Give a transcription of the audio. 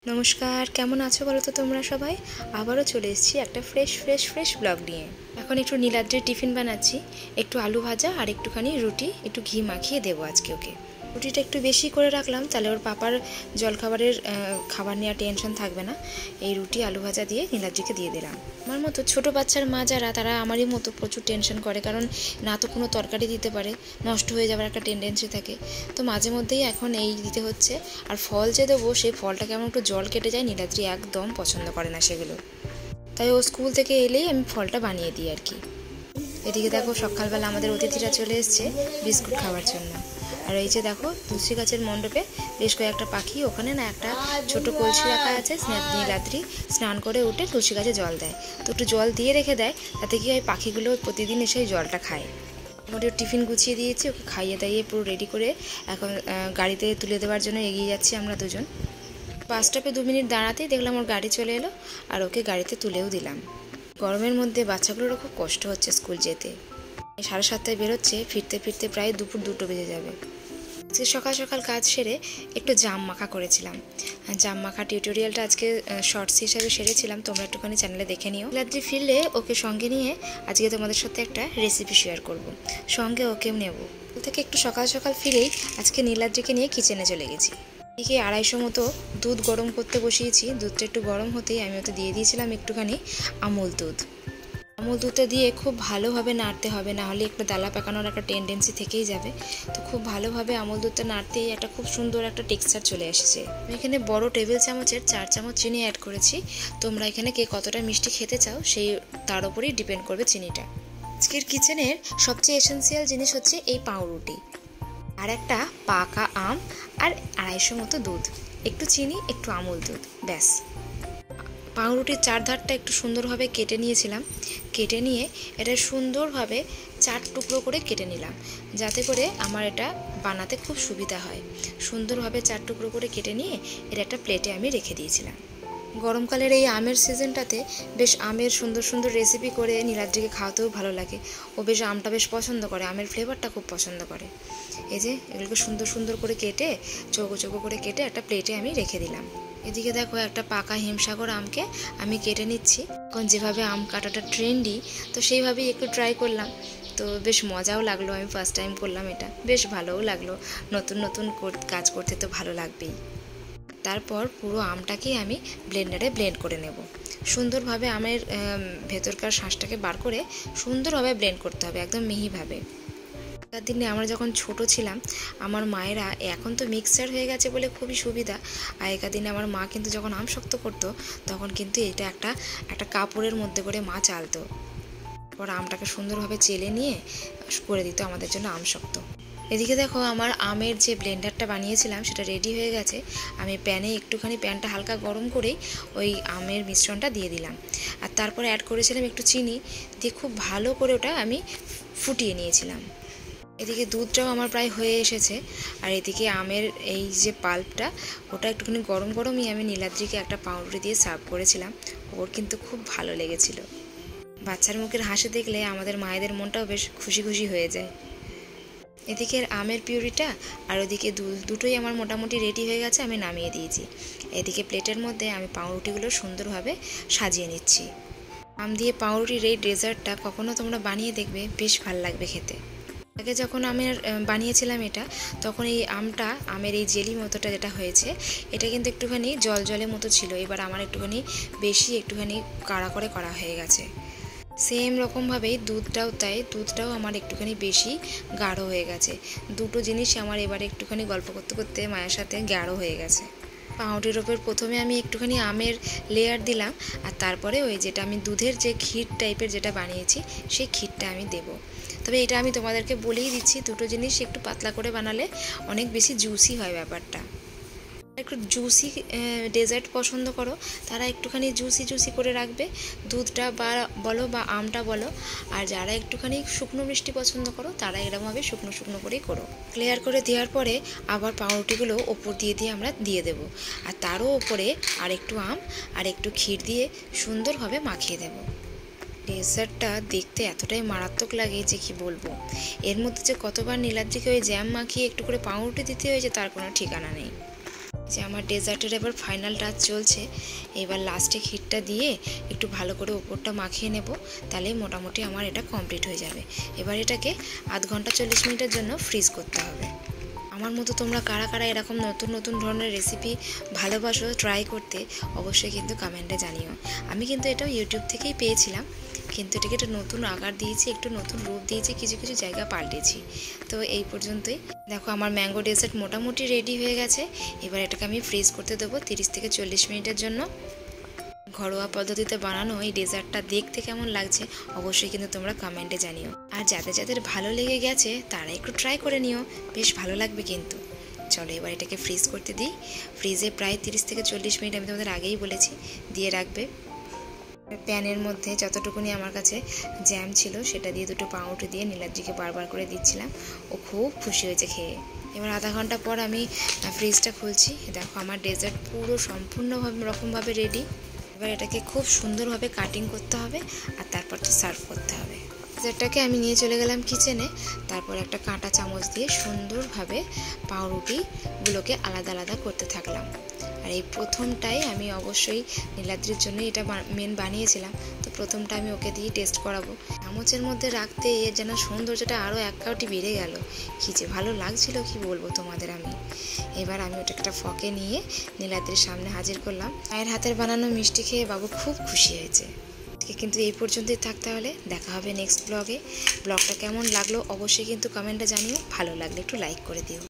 নমস্কার, কেমন আছো বলো তো তোমরা সবাই? আবারও চলে এসেছি একটা ফ্রেশ ব্লগ নিয়ে। এখন একটু নীলাদ্রির টিফিন বানাচ্ছি, একটু আলু ভাজা আর একটুখানি রুটি, একটু ঘি মাখিয়ে দেবো আজকে ওকে। রুটিটা একটু বেশি করে রাখলাম, তাহলে ওর পাপার জলখাবারের খাবার নেওয়ার টেনশন থাকবে না। এই রুটি আলু ভাজা দিয়ে নীলাদ্রিকে দিয়ে দিলাম। আমার মতো ছোটো বাচ্চার মা যারা, তারা আমারই মতো প্রচুর টেনশন করে, কারণ না তো কোনো তরকারি দিতে পারে, নষ্ট হয়ে যাওয়ার একটা টেন্ডেন্সি থাকে। তো মাঝে মধ্যেই এখন এই দিতে হচ্ছে। আর ফল যে দেবো, সেই ফলটা কেমন একটু জল কেটে যায়, নীলাদ্রি একদম পছন্দ করে না সেগুলো। তাই ও স্কুল থেকে এলেই আমি ফলটা বানিয়ে দিই আর কি। এদিকে দেখো, সকালবেলা আমাদের অতিথিরা চলে এসছে বিস্কুট খাওয়ার জন্য। আর এই যে দেখো, তুলসী গাছের মণ্ডপে বেশ কয়েকটা পাখি, ওখানে না একটা ছোট কলসি রাখা আছে। নীলাদ্রি স্নান করে উঠে তুলসী গাছে জল দেয়, তো একটু জল দিয়ে রেখে দেয়, তাতে কি হয় পাখিগুলো প্রতিদিন এসে জলটা খায়। মোটামুটি টিফিন গুছিয়ে দিয়েছি, ওকে খাইয়ে দাইয়ে পুরো রেডি করে এখন গাড়িতে তুলে দেওয়ার জন্য এগিয়ে যাচ্ছি আমরা দুজন। বাস স্টপে 2 মিনিট দাঁড়াতেই দেখলাম ওর গাড়ি চলে এলো, আর ওকে গাড়িতে তুলেও দিলাম। গরমের মধ্যে বাচ্চাগুলোরও খুব কষ্ট হচ্ছে স্কুল যেতে। 7:30টায় বেরোচ্ছে, ফিরতে ফিরতে প্রায় দুপুর 2টো বেজে যাবে। আজকে সকাল সকাল কাজ সেরে একটু জাম মাখা করেছিলাম। জাম মাখা টিউটোরিয়ালটা আজকে শর্টস হিসাবে সেরেছিলাম, তোমরা একটুখানি চ্যানেলে দেখে নিও। নীলাদ্রি ফিরলে ওকে সঙ্গে নিয়ে আজকে তোমাদের সাথে একটা রেসিপি শেয়ার করব, সঙ্গে ওকেও নেব। থেকে একটু সকাল সকাল ফিরেই আজকে নীলাদ্রিকে নিয়ে কিচেনে চলে গেছি। এদিকে 250 মতো দুধ গরম করতে বসিয়েছি। দুধটা একটু গরম হতেই আমি ওতে দিয়ে দিয়েছিলাম একটুখানি আমুল দুধ। আমুল দুধটা দিয়ে খুব ভালোভাবে নাড়তে হবে, না হলে একটু দালা পাকানোর একটা টেন্ডেন্সি থেকেই যাবে। তো খুব ভালোভাবে আমুল দুধটা নাড়তেই একটা খুব সুন্দর একটা টেক্সচার চলে এসেছে। আমি এখানে বড় টেবিল চামচের 4 চামচ চিনি অ্যাড করেছি। তোমরা এখানে কে কতটা মিষ্টি খেতে চাও সেই তার উপরেই ডিপেন্ড করবে চিনিটা। আজকের কিচেনের সবচেয়ে এসেন্সিয়াল জিনিস হচ্ছে এই পাউরুটি, আর একটা পাকা আম, আর 250 মতো দুধ, একটু চিনি, একটু আমুল দুধ, ব্যাস। পাউরুটির 4 ধারটা একটু সুন্দরভাবে কেটে নিয়েছিলাম। কেটে নিয়ে এটা সুন্দরভাবে 4 টুকরো করে কেটে নিলাম, যাতে করে আমার এটা বানাতে খুব সুবিধা হয়। সুন্দরভাবে 4 টুকরো করে কেটে নিয়ে এটা একটা প্লেটে আমি রেখে দিয়েছিলাম। গরমকালের এই আমের সিজনটাতে বেশ আমের সুন্দর সুন্দর রেসিপি করে নীলাদ্রিকে খাওয়াতেও ভালো লাগে। ও বেশ আমটা বেশ পছন্দ করে, আমের ফ্লেভারটা খুব পছন্দ করে। এই যে এগুলোকে সুন্দর সুন্দর করে কেটে চৌকো চৌকো করে কেটে একটা প্লেটে আমি রেখে দিলাম। এদিকে দেখো, একটা পাকা হিমসাগর আমকে আমি কেটে নিচ্ছি। এখন যেভাবে আম কাটাটা ট্রেন্ডি, তো সেইভাবেই একটু ট্রাই করলাম। তো বেশ মজাও লাগলো, আমি ফার্স্ট টাইম করলাম এটা, বেশ ভালোও লাগলো। নতুন নতুন কাজ করতে তো ভালো লাগবেই। তারপর পুরো আমটাকেই আমি ব্লেন্ডারে ব্লেন্ড করে নেব। সুন্দরভাবে আমের ভেতরকার শাঁসটাকে বার করে সুন্দরভাবে ব্লেন্ড করতে হবে, একদম মিহিভাবে। আগেকার দিনে আমরা যখন ছোট ছিলাম, আমার মায়েরা, এখন তো মিক্সচার হয়ে গেছে বলে খুবই সুবিধা, আগেকার দিনে আমার মা কিন্তু যখন আম শক্ত করতো, তখন কিন্তু এটা একটা কাপড়ের মধ্যে করে মা চালতো। পর আমটাকে সুন্দরভাবে চেলে নিয়ে করে দিত আমাদের জন্য আম শক্ত। এদিকে দেখো, আমার আমের যে ব্লেন্ডারটা বানিয়েছিলাম সেটা রেডি হয়ে গেছে। আমি প্যানটা হালকা গরম করেই ওই আমের মিশ্রণটা দিয়ে দিলাম, আর তারপরে অ্যাড করেছিলাম একটু চিনি দিয়ে খুব ভালো করে ওটা আমি ফুটিয়ে নিয়েছিলাম। এদিকে দুধটাও আমার প্রায় হয়ে এসেছে, আর এদিকে আমের এই যে পাল্পটা, ওটা একটুখানি গরম গরমই আমি নীলাদ্রিকে একটা পাউরুটি দিয়ে সার্ভ করেছিলাম। ওর কিন্তু খুব ভালো লেগেছিল। বাচ্চার মুখের হাসি দেখলে আমাদের মায়েদের মনটাও বেশ খুশি খুশি হয়ে যায়। এদিকে আমের পিউরিটা আর ওদিকে দুটোই আমার মোটামুটি রেডি হয়ে গেছে, আমি নামিয়ে দিয়েছি। এদিকে প্লেটের মধ্যে আমি পাউরুটিগুলো সুন্দরভাবে সাজিয়ে নিচ্ছি। আম দিয়ে পাউরুটির এই ডেজার্টটা কখনো তোমরা বানিয়ে দেখবে, বেশ ভালো লাগবে খেতে। আগে যখন আমি বানিয়েছিলাম এটা, তখন এই আমের এই জেলি মতোটা যেটা হয়েছে, এটা কিন্তু একটুখানি জল জলের মতো ছিল। এবার আমার একটুখানি কাড়া করে করা হয়ে গেছে। সেম রকমভাবেই দুধটাও আমার একটুখানি বেশি গাঢ় হয়ে গেছে। দুটো জিনিস আমার এবারে একটুখানি গল্প করতে করতে মায়ের সাথে গাঢ় হয়ে গেছে। পাউরুটির ওপর প্রথমে আমি একটুখানি আমের লেয়ার দিলাম, আর তারপরে ওই যেটা আমি দুধের যে ক্ষীর টাইপের যেটা বানিয়েছি, সেই ক্ষীরটা আমি দেব। তবে এটা আমি তোমাদেরকে বলেই দিচ্ছি, দুটো জিনিস একটু পাতলা করে বানালে অনেক বেশি জুসি হয় ব্যাপারটা। একটু জুসি ডেজার্ট পছন্দ করো, তারা একটুখানি জুসি করে রাখবে দুধটা বলো বা আমটা বলো। আর যারা একটুখানি শুকনো মিষ্টি পছন্দ করো, তারা এরকমভাবে শুকনো শুকনো করেই করো। ক্লিয়ার করে দেওয়ার পরে আবার পাউরুটিগুলো ওপর দিয়ে আমরা দিয়ে দেবো, আর তারও ওপরে আর একটু আম আর একটু ক্ষীর দিয়ে সুন্দরভাবে মাখিয়ে দেবো। ডেজার্টটা দেখতে এতটাই মারাত্মক লাগে যে কি বলবো। এর মধ্যে যে কতবার নীলাদ্রিকে ওই জ্যাম মাখিয়ে একটু করে পাউরুটি দিতে হয়েছে তার কোনো ঠিকানা নেই। যে আমার ডেজার্টের এবার ফাইনাল টাচ চলছে। এবার লাস্টে ক্ষীরটা দিয়ে একটু ভালো করে ওপরটা মাখিয়ে নেব, তাহলে মোটামুটি আমার এটা কমপ্লিট হয়ে যাবে। এবার এটাকে আধ ঘন্টা 40 মিনিটের জন্য ফ্রিজ করতে হবে। আমার মতো তোমরা কারা কারা এরকম নতুন নতুন ধরনের রেসিপি ভালোবাসো ট্রাই করতে, অবশ্যই কিন্তু কমেন্টে জানিও। আমি কিন্তু এটাও ইউটিউব থেকেই পেয়েছিলাম, কিন্তু এটাকে একটু নতুন আকার দিয়েছি, একটু নতুন রূপ দিয়েছি, কিছু কিছু জায়গা পাল্টেছি। তো এই পর্যন্তই। দেখো আমার ম্যাঙ্গো ডেজার্ট মোটামুটি রেডি হয়ে গেছে। এবার এটাকে আমি ফ্রিজ করতে দেবো 30 থেকে 40 মিনিটের জন্য। ঘরোয়া পদ্ধতিতে বানানো এই ডেজার্টটা দেখতে কেমন লাগছে অবশ্যই কিন্তু তোমরা কমেন্টে জানিও। আর যাদের যাদের ভালো লেগে গেছে তারা একটু ট্রাই করে নিও, বেশ ভালো লাগবে কিন্তু। চলো এবার এটাকে ফ্রিজ করতে দিই। ফ্রিজে প্রায় 30 থেকে 40 মিনিট আমি তোমাদের আগেই বলেছি দিয়ে রাখবে। প্যানের মধ্যে যতটুকুনি আমার কাছে জ্যাম ছিল সেটা দিয়ে দুটো পাউরুটি দিয়ে নীলাদ্রিকে বারবার করে দিচ্ছিলাম, ও খুব খুশি হয়েছে খেয়ে। এবার আধা ঘন্টা পর আমি ফ্রিজটা খুলছি। দেখো আমার ডেজার্ট পুরো সম্পূর্ণভাবে রকমভাবে রেডি। এবার এটাকে খুব সুন্দরভাবে কাটিং করতে হবে আর তারপর তো সার্ভ করতে হবে। ডেজার্টটাকে আমি নিয়ে চলে গেলাম কিচেনে। তারপর একটা কাঁটা চামচ দিয়ে সুন্দরভাবে পাউরুটিগুলোকে আলাদা আলাদা করতে থাকলাম। আর এই প্রথমটাই আমি অবশ্যই নীলাদ্রির জন্য এটা মেন বানিয়েছিলাম, তো প্রথমটা আমি ওকে দিয়ে টেস্ট করাবো। চামচের মধ্যে রাখতে এর যেন সৌন্দর্যটা আরও এক কাউটি বেড়ে গেল, কী যে ভালো লাগছিল কি বলবো তোমাদের আমি। এবার আমি ওটা একটা ফকে নিয়ে নীলাদ্রির সামনে হাজির করলাম। মায়ের হাতের বানানো মিষ্টি খেয়ে বাবু খুব খুশি হয়েছে। কিন্তু এই পর্যন্তই থাকতে হলে দেখা হবে নেক্সট ব্লগে। ব্লগটা কেমন লাগলো অবশ্যই কিন্তু কমেন্টে জানিও, ভালো লাগলে একটু লাইক করে দিও।